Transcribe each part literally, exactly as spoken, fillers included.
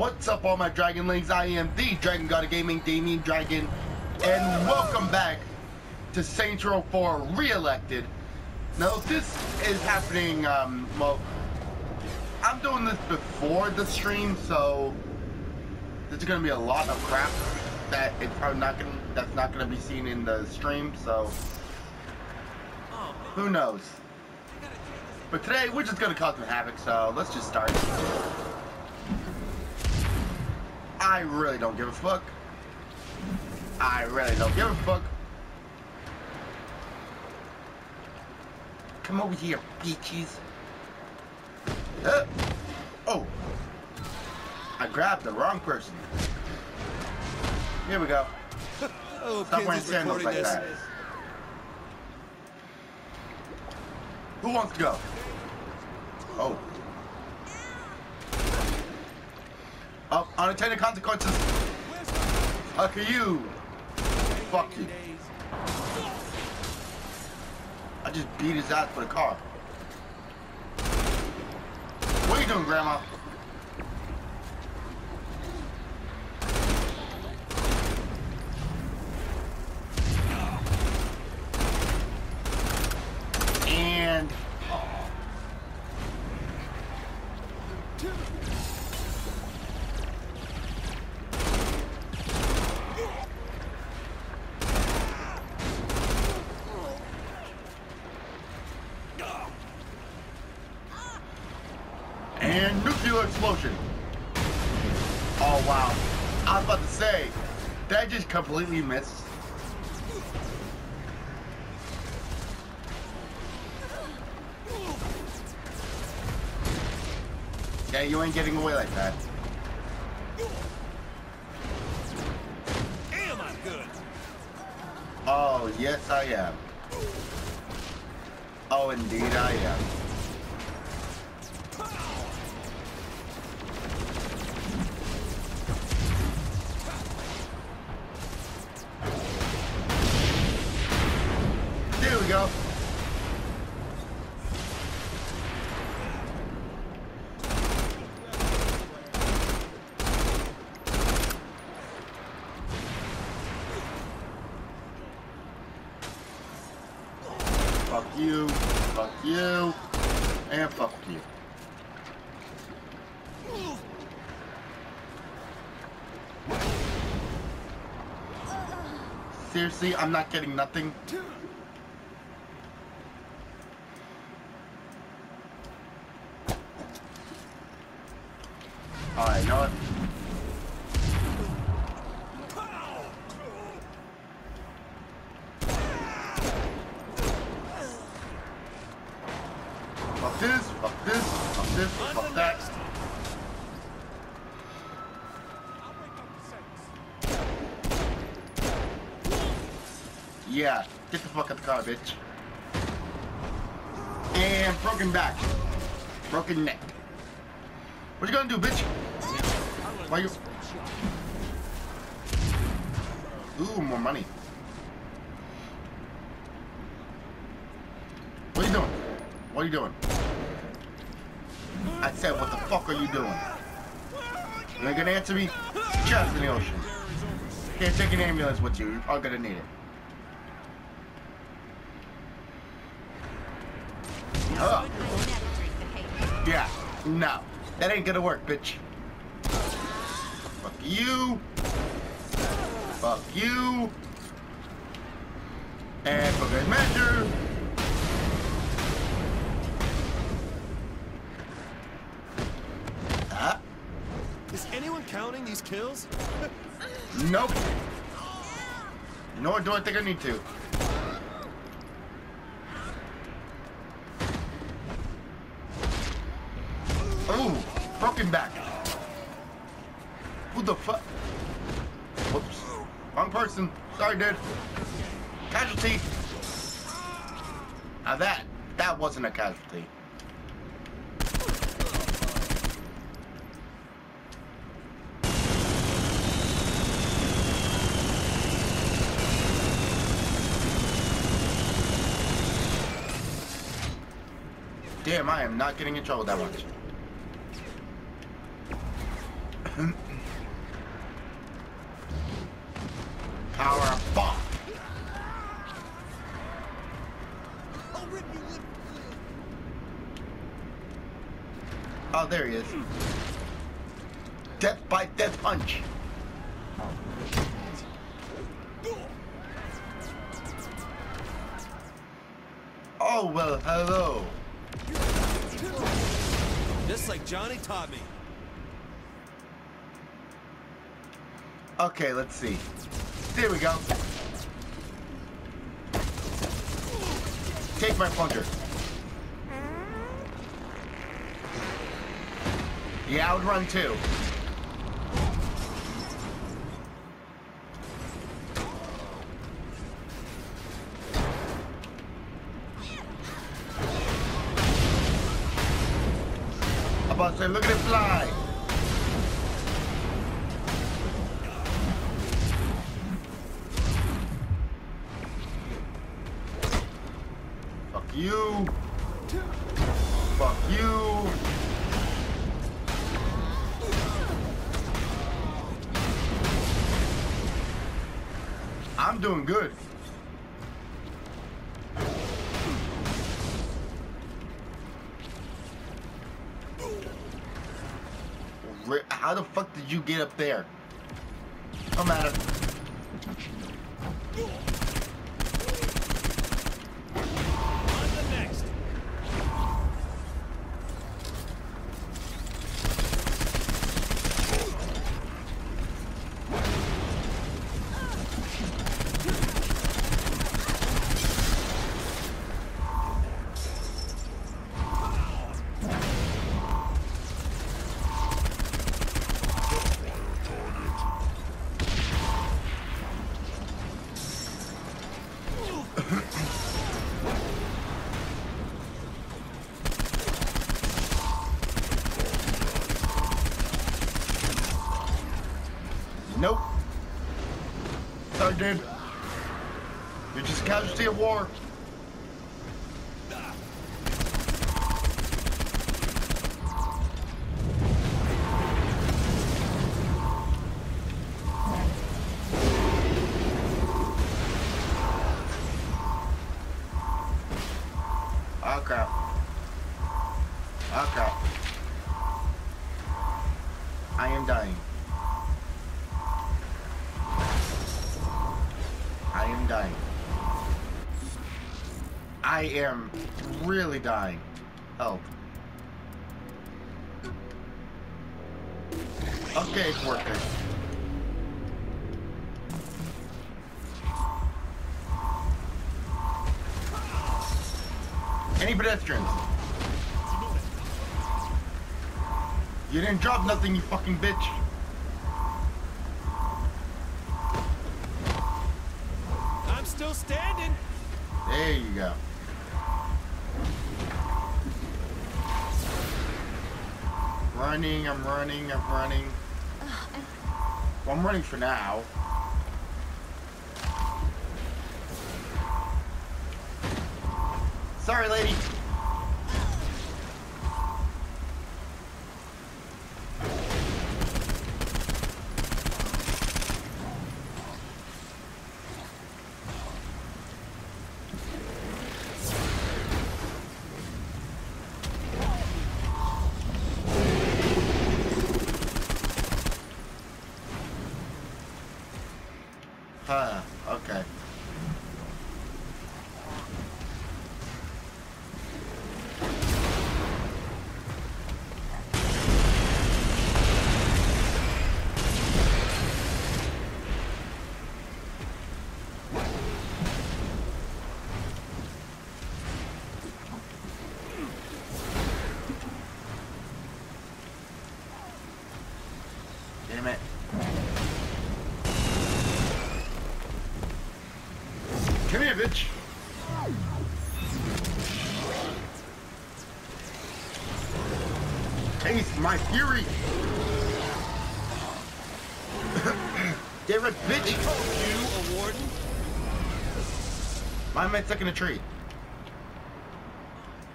What's up, all my Dragonlings? I am the Dragon God of Gaming, Damien Dragon, and welcome back to Saints Row four Re-elected. Now, this is happening, um, well, I'm doing this before the stream, so there's gonna be a lot of crap that it's probably not gonna, that's not gonna be seen in the stream, so who knows. But today, we're just gonna cause some havoc, so let's just start. I really don't give a fuck. I really don't give a fuck. Come over here, bitches. Uh, oh. I grabbed the wrong person. Here we go. Oh, stop wearing sandals like that. Who wants to go? Oh. Oh, unintended consequences. Fuck you. Fuck you. I just beat his ass with a car. What are you doing, Grandma? And oh. And nuclear explosion. Oh wow. I was about to say, that just completely missed. Yeah, you ain't getting away like that. Am I good? Oh, yes I am. Oh, indeed I am. There we go. Fuck you, fuck you, and fuck you. Seriously, I'm not getting nothing. Alright, you know what? Fuck this, fuck this, fuck this, fuck that. Yeah, get the fuck out the car, bitch. And broken back. Broken neck. What you gonna do, bitch? Why you? Ooh, more money. What are you doing? What are you doing? I said, what the fuck are you doing? You ain't gonna answer me? Just in the ocean. Can't take an ambulance with you. You're all gonna need it. Oh. Yeah, no. That ain't gonna work, bitch. Fuck you. Fuck you. And for good measure. Ah. Is anyone counting these kills? Nope. Nor do I think I need to. Ooh, broken back. Who the fuck? Whoops. Wrong person. Sorry, dude. Casualty. Now that, that wasn't a casualty. Damn, I am not getting in trouble that much. Power bomb. Oh, there he is. Death by death punch. Oh, well, hello. Just like Johnny taught me. Okay, let's see. There we go. Take my plunger. Yeah, I would run too. I'm about to say, look at it fly. Fuck you. Fuck you. I'm doing good. How the fuck did you get up there? No matter. On the next. Nope. Sorry, dude. You're just a casualty of war. Oh crap. Oh crap. I am dying. I am dying. I am really dying. Help. Okay, it's working. Any pedestrians? You didn't drop nothing, you fucking bitch. I'm still standing. There you go. Running, I'm running, I'm running. Well, I'm running for now. Sorry, lady. Huh, okay. Damn it. Come here, bitch. Taste my fury. Damn it, bitch. You, a warden? Why am I stuck in a tree?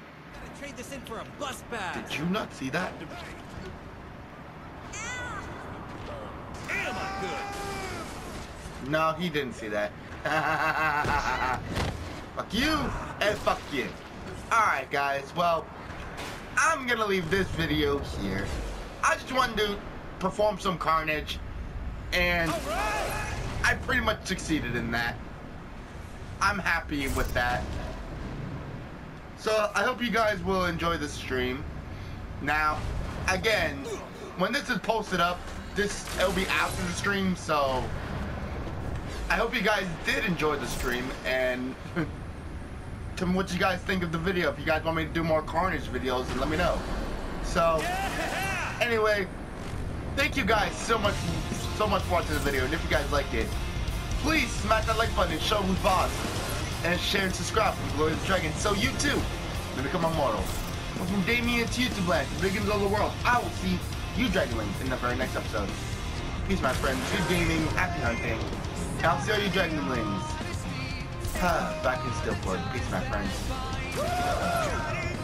Gotta trade this in for a bus pass. Did you not see that? good. No, he didn't see that. Fuck you and fuck you. Alright guys, well, I'm gonna leave this video here. I just wanted to perform some Carnage, and I pretty much succeeded in that. I'm happy with that. So I hope you guys will enjoy the stream. Now, again, when this is posted up, this it'll be after the stream, so I hope you guys did enjoy the stream, and tell me what you guys think of the video. If you guys want me to do more Carnage videos, then let me know. So anyway, thank you guys so much so much for watching the video, and if you guys liked it, please smash that like button and show who's boss, and share and subscribe for the Glory of the Dragon, so you too may become immortal. Well, from Damien to YouTube Land, the biggins of the world, I will see you Dragonlings in the very next episode. Peace, my friends. Good gaming, happy hunting. And I'll see all you Dragonlings back in Steelport. Peace, my friends.